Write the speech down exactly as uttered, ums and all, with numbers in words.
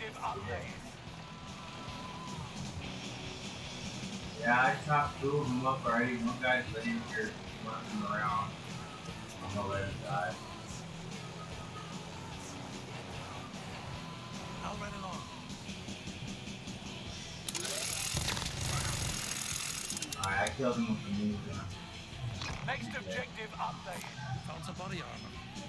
objective updated. Yeah, I chopped two of them up already. One guy's laying here running around on the left side. I'll run along. Alright, I killed him with the minigun. Next objective updated. Found some body armor.